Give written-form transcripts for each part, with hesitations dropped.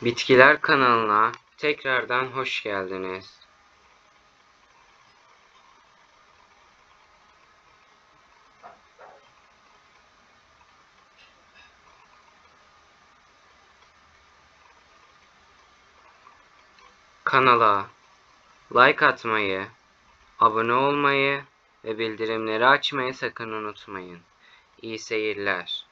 Bitkiler kanalına tekrardan hoş geldiniz. Kanala like atmayı, abone olmayı ve bildirimleri açmayı sakın unutmayın. İyi seyirler.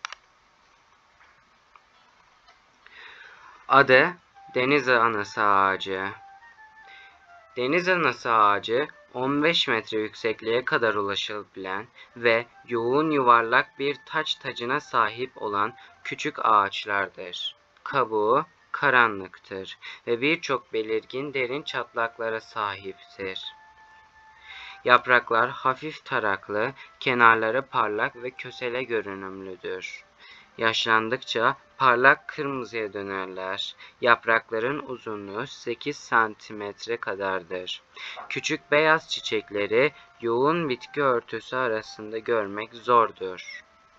Adı deniz anası ağacı. Deniz anası ağacı 15 metre yüksekliğe kadar ulaşılabilen ve yoğun yuvarlak bir taç tacına sahip olan küçük ağaçlardır. Kabuğu karanlıktır ve birçok belirgin derin çatlaklara sahiptir. Yapraklar hafif taraklı, kenarları parlak ve kösele görünümlüdür. Yaşlandıkça parlak kırmızıya dönerler. Yaprakların uzunluğu 8 santimetre kadardır. Küçük beyaz çiçekleri yoğun bitki örtüsü arasında görmek zordur.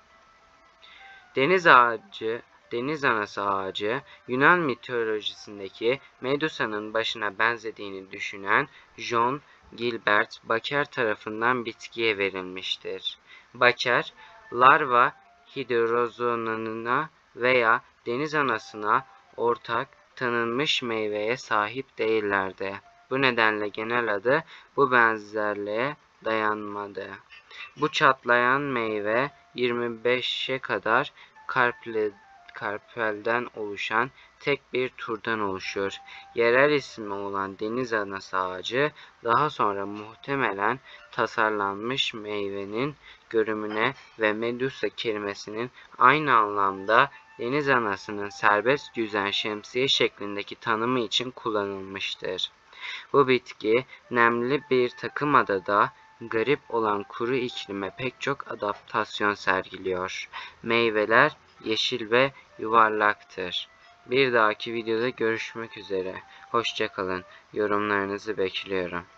Deniz anası ağacı, Yunan mitolojisindeki Medusa'nın başına benzediğini düşünen John Gilbert Baker tarafından bitkiye verilmiştir. Baker, larva hidrozonuna veya deniz anasına ortak tanınmış meyveye sahip değillerdi. Bu nedenle genel adı bu benzerliğe dayanmadı. Bu çatlayan meyve 25'e kadar karpelden oluşan tek bir türden oluşur. Yerel ismi olan deniz anası ağacı daha sonra muhtemelen tasarlanmış meyvenin görünümüne ve Medusa kelimesinin aynı anlamda deniz anasının serbest yüzen şemsiye şeklindeki tanımı için kullanılmıştır. Bu bitki nemli bir takım adada garip olan kuru iklime pek çok adaptasyon sergiliyor. Meyveler yeşil ve yuvarlaktır. Bir dahaki videoda görüşmek üzere. Hoşça kalın. Yorumlarınızı bekliyorum.